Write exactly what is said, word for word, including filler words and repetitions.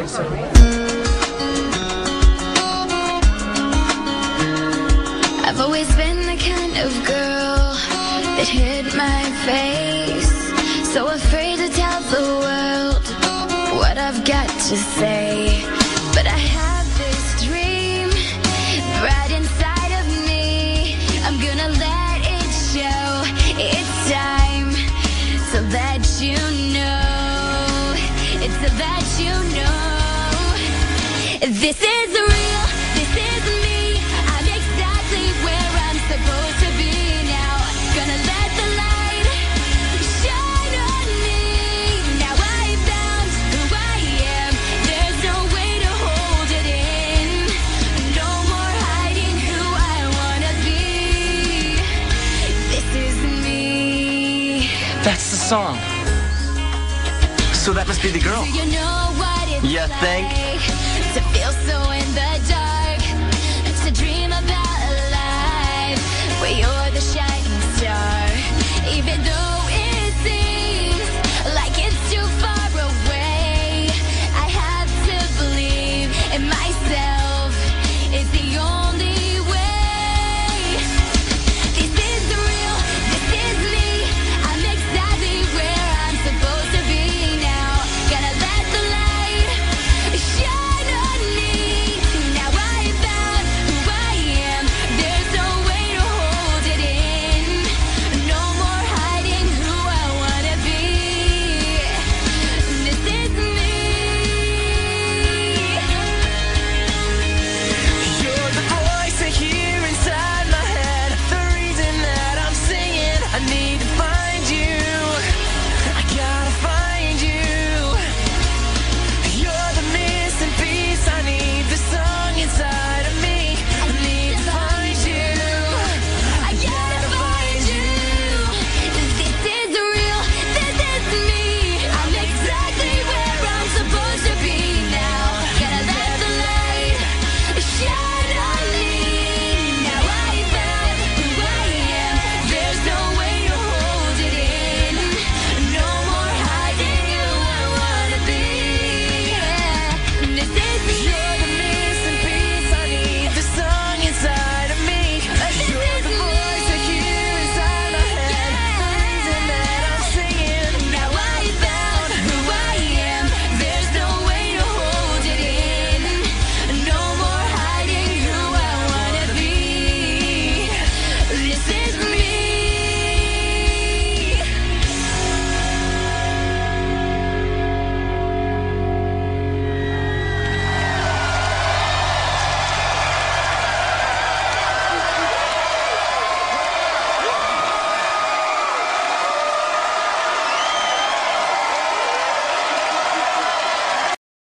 I've always been the kind of girl that hid my face, so afraid to tell the world what I've got to say. But I have this dream right inside of me. I'm gonna let it show. It's time so that you know. It's so that you know. This is real. This is me. I'm exactly where I'm supposed to be now. Gonna let the light shine on me. Now I found who I am. There's no way to hold it in. No more hiding who I wanna be. This is me. That's the song. So that must be the girl. Do you know what it's You think? like to feel so